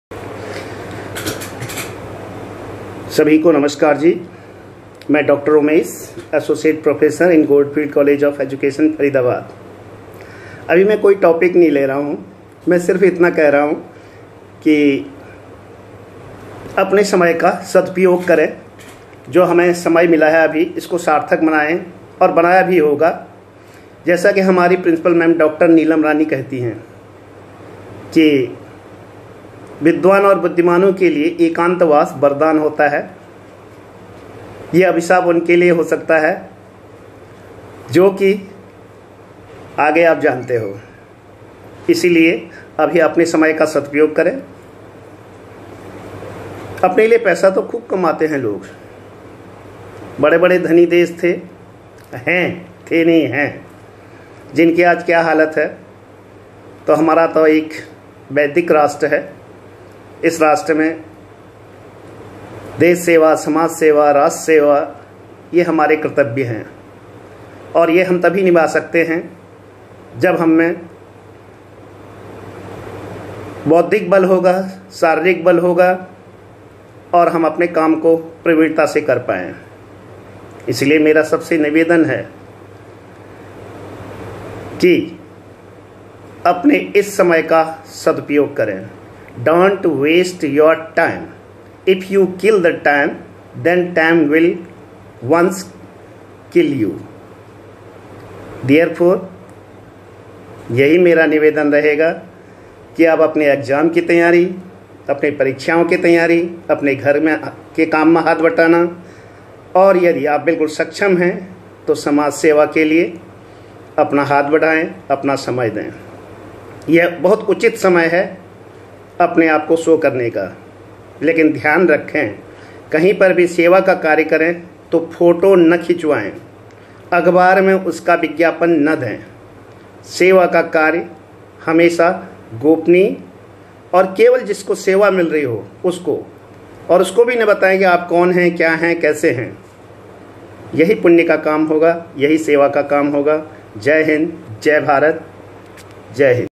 सभी को नमस्कार जी। मैं doctor Umesh, associate professor in Goldfield college of education Faridabad. अभी मैं कोई टॉपिक नहीं ले रहा हूँ, मैं सिर्फ इतना कह रहा हूँ कि अपने समय का सदुपयोग करें। जो हमें समय मिला है अभी इसको सार्थक बनाएं, और बनाया भी होगा। जैसा कि हमारी principal ma'am doctor Neelam Rani कहती हैं कि विद्वान और बुद्धिमानों के लिए एकांतवास वरदान होता है। ये अभिशाप उनके लिए हो सकता है जो कि आगे आप जानते हो। इसीलिए अभी अपने समय का सदुपयोग करें। अपने लिए पैसा तो खूब कमाते हैं लोग। बड़े बड़े धनी देश थे नहीं हैं, जिनकी आज क्या हालत है। तो हमारा तो एक वैदिक राष्ट्र है। इस राष्ट्र में देश सेवा, समाज सेवा, राष्ट्र सेवा ये हमारे कर्तव्य हैं, और ये हम तभी निभा सकते हैं जब हम में बौद्धिक बल होगा, शारीरिक बल होगा, और हम अपने काम को प्रवीणता से कर पाएं। इसलिए मेरा सबसे निवेदन है कि अपने इस समय का सदुपयोग करें। Don't waste your time. If you kill the time, then time will once kill you. Therefore, यही मेरा निवेदन रहेगा कि आप अपने एग्ज़ाम की तैयारी, अपनी परीक्षाओं की तैयारी, अपने घर में के काम में हाथ बटाना, और यदि आप बिल्कुल सक्षम हैं तो समाज सेवा के लिए अपना हाथ बढ़ाएं, अपना समय दें। यह बहुत उचित समय है अपने आप को शो करने का। लेकिन ध्यान रखें, कहीं पर भी सेवा का कार्य करें तो फोटो न खिंचवाएं, अखबार में उसका विज्ञापन न दें। सेवा का कार्य हमेशा गोपनीय, और केवल जिसको सेवा मिल रही हो उसको भी न बताएं कि आप कौन हैं, क्या हैं, कैसे हैं। यही पुण्य का काम होगा, यही सेवा का काम होगा। जय हिंद, जय भारत, जय हिंद।